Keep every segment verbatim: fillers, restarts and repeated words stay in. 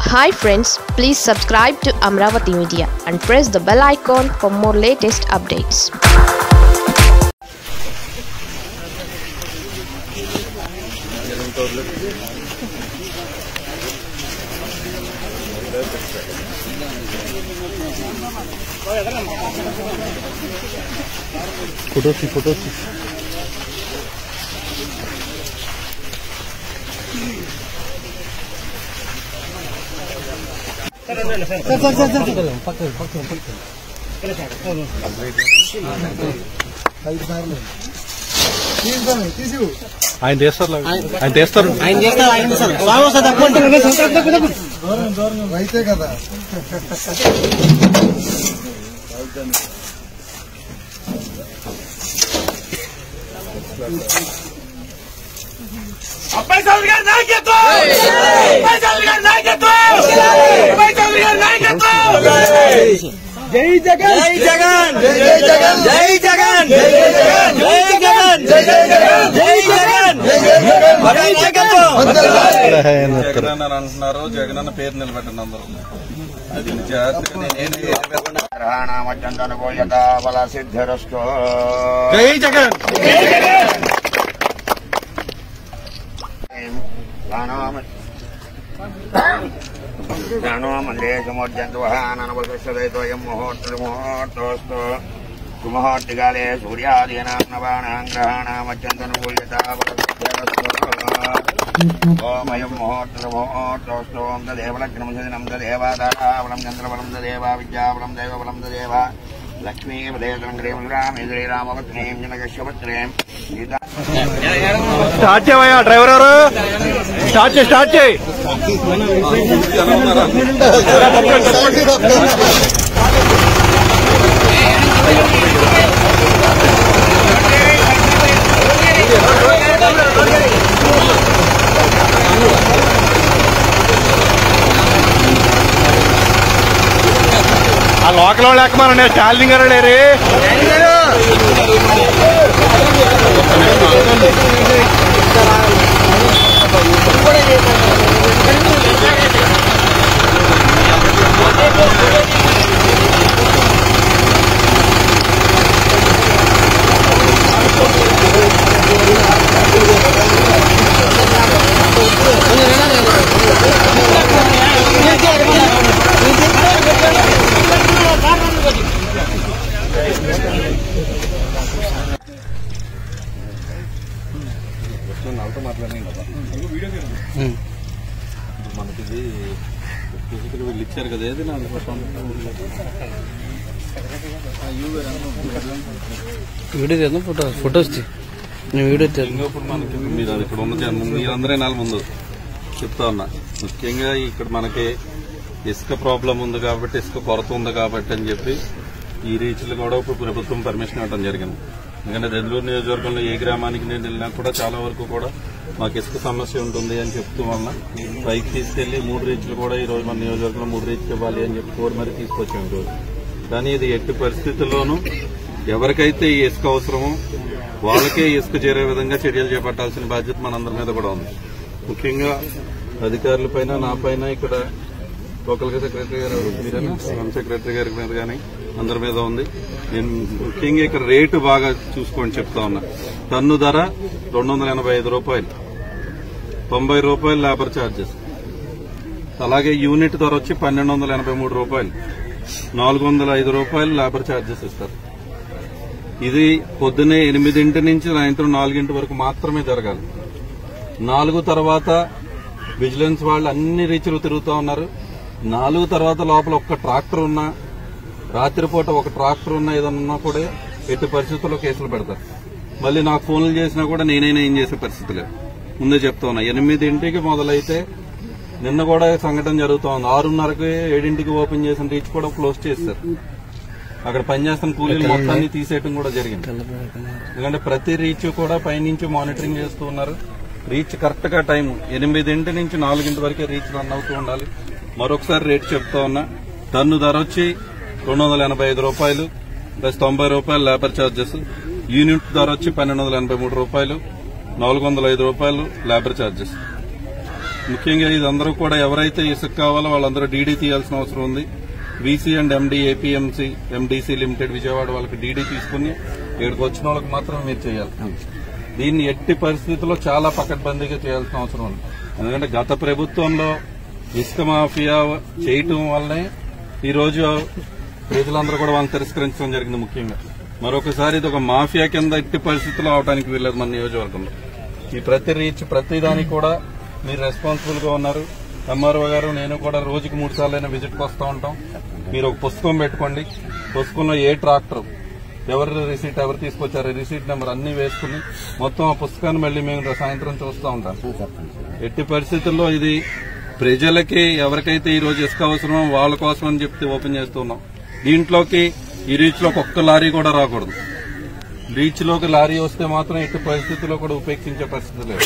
Hi friends, please subscribe to Amravati Media and press the bell icon for more latest updates. Photo सी photo सी ఆయన చేస్తారు ఆయన చేస్తారు ఆయన చేస్తారు ఆయన అయితే కదా అబ్బాయి చౌదరి గారి నాయకత్వం అబ్బాయి చౌదరి గారి నాయకత్వం అబ్బాయి చౌదరి గారి నాయకత్వం జై జగన్ జై జగన్ జై జగన్ జై జగన్ జై జగన్ జై జగన్ జై జగన్ జై జగన్ జై నాయకత్వం జగన్ అని అంటున్నారు. జగన్ అన్న పేరు నిలబెట్టండి అందరూ. అది గ్రహణమచందనుగోయతాబల సిద్ధిరస్తో జై జగన్ జై జగన్ జ్ఞానో మండే సముద్యంతు వహాననవదృశ్యదైతోయం ముహూర్తముహూర్తోస్తు సుముహూర్తికాలే సూర్యాదీనాం నవానాం గ్రహాణామత్యంతనుకూల్యతాబలసిద్ధిరస్తో ఓమయం ముహూర్తముహూర్తోస్తు ఓం తదేవ లగ్నం సదినం తదేవ తారాబలం చంద్రబలం తదేవ విద్యాబలం దైవబలం తదేవ లక్ష్మీపదేశం గ్రీం రామే శ్రీరామపత్నీం జనకశ్యపత్నీం స్టార్ట్ చేయవయ్యా డ్రైవర్ ఎవరు స్టార్ట్ చేయి స్టార్ట్ చేయి ఆ లోకల్ వాళ్ళు ఎక్కమనండి స్టాలింగ్ గారు లేరు నాతో మాట్లాడినాం కదా మనకి ఫిజికల్ వీళ్ళు ఇచ్చారు కదా ఏది నా వీడియో చేద్దాం ఫోటో ఫొటోస్ వీడియో ఇప్పుడు మనకి మీరు అది ఇక్కడ ఉన్న మీరందరే నెల ముందు చెప్తా ఉన్నా. ముఖ్యంగా ఇక్కడ మనకి ఇసుక ప్రాబ్లం ఉంది కాబట్టి ఇసుక కొరత ఉంది కాబట్టి అని చెప్పి ఈ రీచ్లు కూడా ఇప్పుడు ప్రభుత్వం పర్మిషన్ ఇవ్వడం జరిగింది. ఎందుకంటే దెందులూరు నియోజకవర్గంలో ఏ గ్రామానికి నేను వెళ్ళినా కూడా చాలా వరకు కూడా మాకు ఇసుక సమస్య ఉంటుంది అని చెప్తూ వల్ల పైకి తీసుకెళ్లి మూడు రీచ్లు కూడా ఈ రోజు మన నియోజకవర్గంలో మూడు రీచ్లు ఇవ్వాలి అని చెప్పి కోరి మరి తీసుకొచ్చాం ఈ రోజు. కానీ ఇది ఎట్టి పరిస్థితుల్లోనూ ఎవరికైతే ఈ ఇసుక అవసరమో వాళ్ళకే ఇసుక చేరే విధంగా చర్యలు చేపట్టాల్సిన బాధ్యత మనందరి మీద కూడా ఉంది. ముఖ్యంగా అధికారుల పైన నా పైన ఇక్కడ లోకల్ సెక్రటరీ గారు మీరైనా హోమ్ సెక్రటరీ గారి మీద కానీ అందరి మీద ఉంది. నేను ముఖ్యంగా ఇక్కడ రేటు బాగా చూసుకోండి చెప్తా ఉన్నా. టన్ను ధర రెండు వందల ఎనభై ఐదు రూపాయలు తొంభై రూపాయలు లేబర్ ఛార్జెస్. అలాగే యూనిట్ ధర వచ్చి పన్నెండు వందల ఎనభై మూడు రూపాయలు నాలుగు వందల ఐదు రూపాయలు లేబర్ ఛార్జెస్ ఇస్తారు. ఇది పొద్దున్నే ఎనిమిదింటి నుంచి సాయంత్రం నాలుగింటి వరకు మాత్రమే జరగాలి. నాలుగు తర్వాత విజిలెన్స్ వాళ్ళు అన్ని రీచ్లు తిరుగుతూ ఉన్నారు. నాలుగు తర్వాత లోపల ఒక్క ట్రాక్టర్ ఉన్నా రాత్రిపూట ఒక ట్రాక్టర్ ఉన్నా ఏదన్నా కూడా ఎట్టి పరిస్థితుల్లో కేసులు పెడతారు. మళ్ళీ నాకు ఫోన్లు చేసినా కూడా నేనైనా ఏం చేసే పరిస్థితి లేదు. ముందే చెప్తా ఉన్నా. ఎనిమిదింటికి మొదలైతే నిన్న కూడా సంఘటన జరుగుతూ ఉంది. ఆరున్నరకి ఏడింటికి ఓపెన్ చేసిన రీచ్ కూడా క్లోజ్ చేశారు. అక్కడ పనిచేస్తున్న కూలీలు మొత్తాన్ని తీసేయడం కూడా జరిగింది. ఎందుకంటే ప్రతి రీచ్ కూడా పైనుంచి మానిటరింగ్ చేస్తూ ఉన్నారు. రీచ్ కరెక్ట్ గా టైం ఎనిమిదింటి నుంచి నాలుగింటి వరకే రీచ్ రన్ అవుతూ ఉండాలి. మరొకసారి రేటు చెప్తా ఉన్నా. టన్ను ధర వచ్చి రెండు వందల ఎనభై ఐదు రూపాయలు ప్లస్ తొంభై రూపాయలు లేబర్ ఛార్జెస్. యూనిట్ ధర వచ్చి పన్నెండు వందల ఎనభై మూడు రూపాయలు నాలుగు వందల ఐదు రూపాయలు లేబర్ ఛార్జెస్. ముఖ్యంగా ఇదందరూ కూడా ఎవరైతే ఇసుక కావాలో వాళ్ళందరూ డీడీ తీయాల్సిన అవసరం ఉంది. VC and MD APMC MDC limited Vijayawada వాళ్ళకి డీడీ తీసుకుని ఇక్కడికి వచ్చిన వాళ్ళకి మాత్రం మీరు చేయాలి. దీన్ని ఎట్టి పరిస్థితుల్లో చాలా పకడ్బందీగా చేయాల్సిన అవసరం ఉంది. ఎందుకంటే గత ప్రభుత్వంలో ఇసుక మాఫియా చేయటం వల్లనే ఈ రోజు ప్రజలందరూ కూడా వాళ్ళని తిరస్కరించడం జరిగింది. ముఖ్యంగా మరొకసారి ఇది ఒక మాఫియా కింద ఎట్టి పరిస్థితుల్లో అవడానికి వీల్లేదు మన నియోజకవర్గంలో. ఈ ప్రతి రీచ్ ప్రతి దానికి కూడా మీరు రెస్పాన్సిబుల్ గా ఉన్నారు. ఎంఆర్ఓ గారు నేను కూడా రోజుకి మూడు సార్లు అయినా విజిట్కి వస్తూ ఉంటాం. మీరు ఒక పుస్తకం పెట్టుకోండి. పుస్తకంలో ఏ ట్రాక్టర్ ఎవరు రిసీట్ ఎవరు తీసుకొచ్చారు రిసీట్ నెంబర్ అన్ని వేసుకుని మొత్తం ఆ పుస్తకాన్ని మళ్ళీ మేము సాయంత్రం చూస్తూ ఉంటాం. ఎట్టి పరిస్థితుల్లో ఇది ప్రజలకి ఎవరికైతే ఈ రోజు ఇసుక అవసరమో వాళ్ళ కోసం అని చెప్తే ఓపెన్ చేస్తున్నాం. దీంట్లోకి ఈ రీచ్ లోకి ఒక్క లారీ కూడా రాకూడదు. రీచ్ లోకి లారీ వస్తే మాత్రం ఎట్టి పరిస్థితుల్లో కూడా ఉపేక్షించే పరిస్థితి లేదు.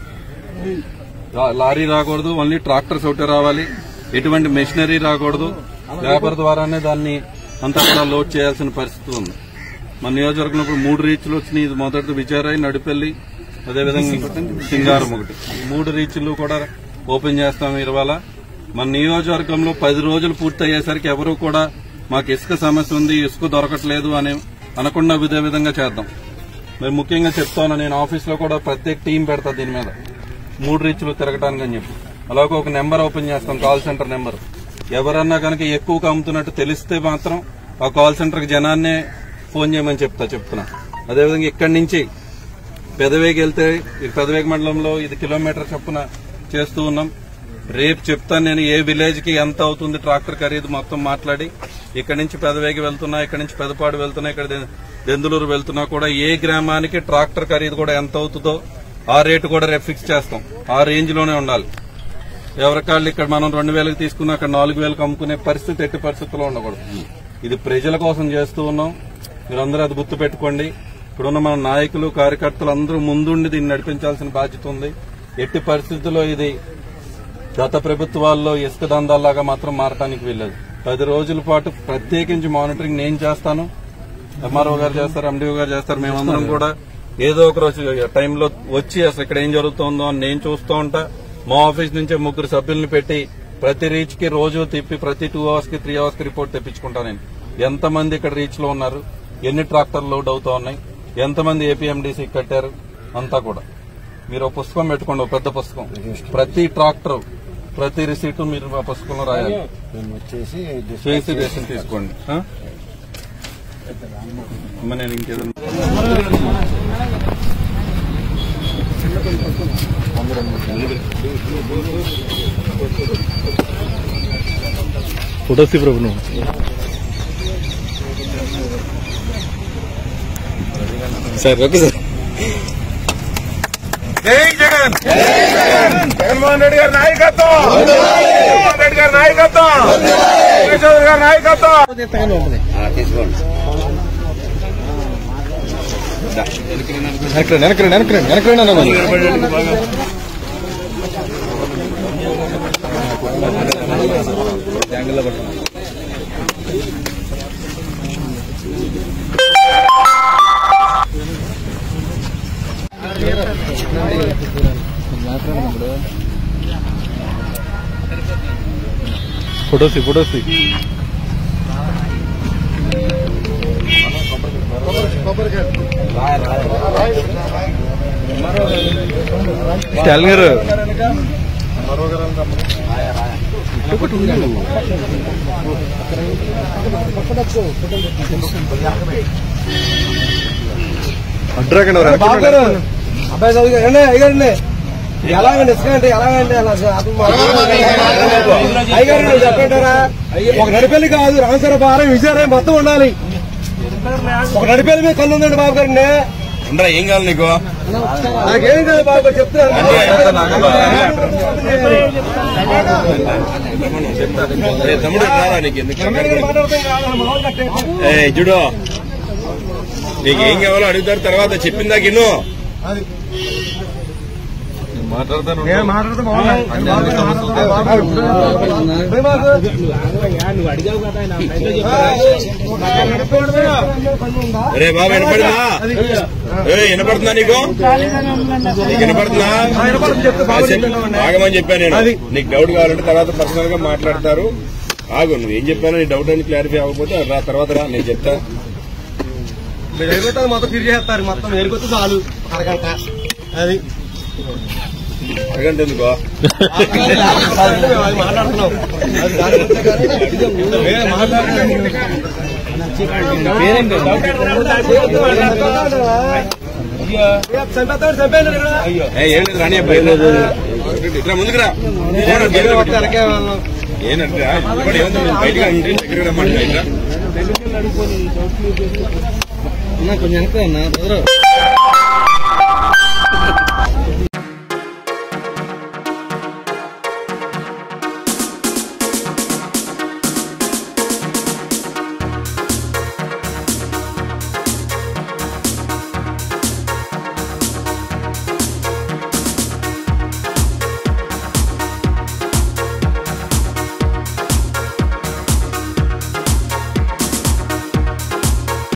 లారీ రాకూడదు, ఓన్లీ ట్రాక్టర్స్ ఒకటే రావాలి. ఎటువంటి మెషినరీ రాకూడదు. లేబర్ ద్వారానే దాన్ని అంతా కూడా లోడ్ చేయాల్సిన పరిస్థితి ఉంది. మన నియోజకవర్గంలో ఇప్పుడు మూడు రీచ్లు వచ్చినాయి. ఇది మొదటి విచారాయి, నడిపెల్లి, అదేవిధంగా సింగారం ఒకటి. ఈ మూడు రీచ్లు కూడా ఓపెన్ చేస్తాం ఇవాళ. మన నియోజకవర్గంలో పది రోజులు పూర్తి అయ్యేసరికి ఎవరు కూడా మాకు ఇసుక సమస్య ఉంది, ఇసుక దొరకట్లేదు అని అనకుండా ఇదే విధంగా చేద్దాం. మరి ముఖ్యంగా చెప్తాను, నేను ఆఫీస్లో కూడా ప్రత్యేక టీం పెడతా దీని మీద మూడు రీచ్లు తిరగడానికి అని చెప్పి. అలాగే ఒక నెంబర్ ఓపెన్ చేస్తాం, కాల్ సెంటర్ నెంబర్. ఎవరన్నా కనుక ఎక్కువగా అమ్ముతున్నట్టు తెలిస్తే మాత్రం ఆ కాల్ సెంటర్కి జనాన్నే ఫోన్ చేయమని చెప్తా చెప్తున్నా. అదేవిధంగా ఇక్కడి నుంచి పెదవేగి వెళ్తే పెదవేగి మండలంలో ఇది కిలోమీటర్ చొప్పున చేస్తూ ఉన్నాం. రేపు చెప్తాను నేను ఏ విలేజ్ కి ఎంత అవుతుంది ట్రాక్టర్ ఖరీదు మొత్తం మాట్లాడి. ఇక్కడి నుంచి పెదవేగి వెళ్తున్నా, ఇక్కడి నుంచి పెదపాడు వెళ్తున్నా, ఇక్కడ దెందులూరు వెళ్తున్నా కూడా ఏ గ్రామానికి ట్రాక్టర్ ఖరీదు కూడా ఎంత అవుతుందో ఆ రేటు కూడా రేపు ఫిక్స్ చేస్తాం. ఆ రేంజ్ లోనే ఉండాలి. ఎవరికాళ్ళు ఇక్కడ మనం రెండు వేలకు తీసుకున్నా అక్కడ నాలుగు వేలకు అమ్ముకునే పరిస్థితి ఎట్టి పరిస్థితుల్లో ఉండకూడదు. ఇది ప్రజల కోసం చేస్తూ ఉన్నాం. మీరందరూ అది గుర్తు పెట్టుకోండి. ఇప్పుడున్న మన నాయకులు కార్యకర్తలు అందరూ ముందుండి దీన్ని నడిపించాల్సిన బాధ్యత ఉంది. ఎట్టి పరిస్థితుల్లో ఇది గత ప్రభుత్వాల్లో ఇసుక దందాల్లాగా మాత్రం మారటానికి వీల్లేదు. పది రోజుల పాటు ప్రత్యేకించి మానిటరింగ్ నేను చేస్తాను, ఎంఆర్ఓ గారు చేస్తారు, ఎండీఓ గారు చేస్తారు. మేమందరం కూడా ఏదో ఒక రోజు టైంలో వచ్చి అసలు ఇక్కడ ఏం జరుగుతుందో అని నేను చూస్తూ ఉంటా. మా ఆఫీస్ నుంచే ముగ్గురు సభ్యుల్ని పెట్టి ప్రతి రీచ్ కి రోజు తిప్పి ప్రతి టూ అవర్స్ కి త్రీ అవర్స్ కి రిపోర్ట్ తెప్పించుకుంటా. నేను ఎంతమంది ఇక్కడ రీచ్ లో ఉన్నారు, ఎన్ని ట్రాక్టర్లు లోడ్ అవుతా ఉన్నాయి, ఎంతమంది ఏపీఎండీసీ కట్టారు అంతా కూడా. మీరు ఒక పుస్తకం పెట్టుకోండి, ఒక పెద్ద పుస్తకం. ప్రతి ట్రాక్టర్ ప్రతి రిసీటు మీరు ఆ పుస్తకంలో రాయాలి. చేసి డెసిషన్ తీసుకోండి. నేను ఇంకేదన్నా ఫోటోస్ ప్రభు నువ్వు సార్. Okay sir. జై జగన్, జగన్మోహన్ రెడ్డి గారి నాయకత్వం, జగన్మోహన్ రెడ్డి గారి నాయకత్వం, చౌదరి గారి నాయకత్వం. తీసుకోండి. వెనక్రండి వెనక్రండి వెనక్రండి వెనక్రండి అన్న యాంగిల్లో పట్టుకున్నా. ఫోటోస్ ఫోటోస్ స్టాలిన్ గారు అడ్రాకండి అబ్బాయి చదువు అయ్యారండి. ఎలాగండి ఇసుక అంటే ఎలాగండి అయ్యారండి చెప్పంటారా? ఒక నడిపెల్లి కాదు, రామసరపారం విజయరాయ్ మొత్తం ఉండాలి. ఒక నడిపెల్లి మీద కన్ను ఉందండి బాబు గారిని. ఏం కావాలి నీకు? నాకేం కాదు బాబు గారు చెప్తాను. తమ్ముడు చూడు, నీకు ఏం కావాలో అడుగుతారు, తర్వాత చెప్పిందాక ఇన్ను మాట్లాడతాను. మాట్లాడతాను నువ్వు అడిగావు కదా అరే బాబు వినపడుతుందా వినపడుతుందా నీకు వినపడుతుందా ఆగమని చెప్పాను నేను. నీకు డౌట్ కావాలంటే తర్వాత పర్సనల్ గా మాట్లాడతారు. ఆగు, నువ్వేం చెప్పానో నీ డౌట్ అని క్లారిఫై అవ్వకపోతే రా తర్వాత రా నేను చెప్తా. ఎరుగుతుంది మొత్తం తిరిగి చేస్తారు. మొత్తం ఎరుగుతుంది చాలు అరగంట. అది అరగంట ఎందుకో మాట్లాడుతున్నావు ఏం లేదు రాని ఇట్లా ముందుకు రా. ఏంటంటే బయటగా దగ్గర రమ్మంటే కొంచెం వెనక